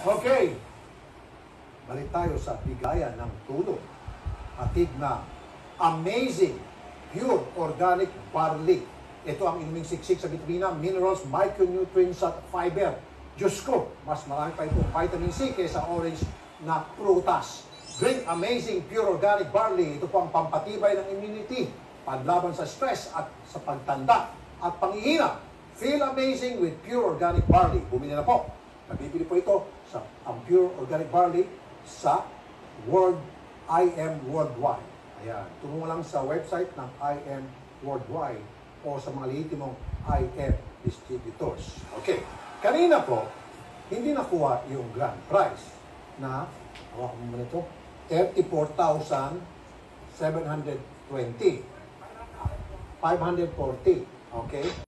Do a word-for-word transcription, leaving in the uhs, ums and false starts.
Okay. Balik tayo sa bigayan ng tulong. Atig na amazing pure organic barley. Ito ang inuming siksik sa bitamina, minerals, micronutrients at fiber. Diyos ko, mas marami pa ito vitamin C kaysa orange na prutas. Drink amazing pure organic barley. Ito po ang pampatibay ng immunity, panlaban sa stress at sa pagtanda at panghihina. Feel amazing with pure organic barley. Bumili na po. Nabibili po ito sa ang pure organic barley sa World I A M Worldwide. Ayan, tungo lang sa website ng I A M Worldwide o sa mga lehitimong I A M distributors. Okay, kanina po, hindi nakuha yung grand prize na, hawakan mo muna ito, thirty-four thousand seven hundred twenty. five hundred forty. Okay?